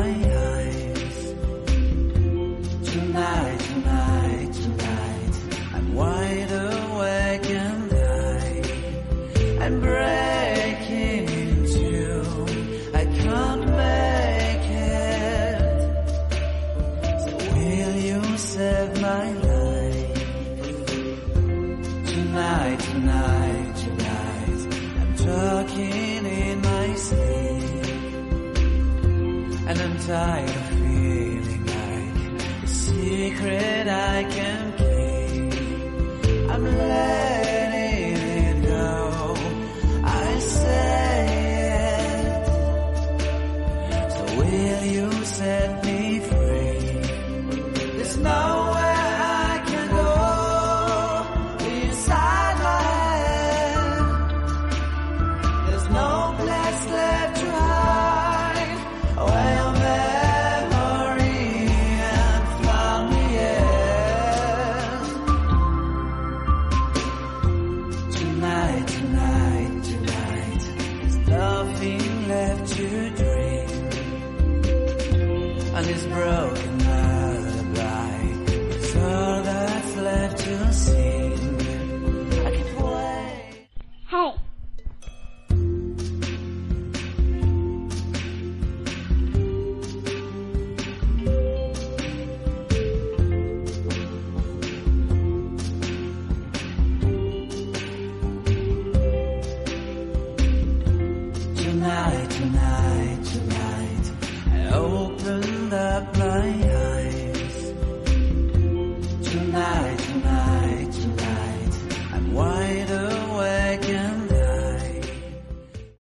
my eyes. Tonight, tonight, tonight, I'm wide awake and I'm breaking in two. I can't make it. So will you save my life? Tonight, tonight, tonight, I'm talking in my sleep, and I'm tired of feeling like a secret I can keep. I'm letting it go, I say it. So will you set me free? There's nowhere I can go inside my head. There's no place left to hide where your memory and found me is. Tonight, tonight, tonight, there's nothing left to dream. And this broken lullaby is all that's left to sing. I can't wait. Hey. Tonight, tonight, tonight, I opened up my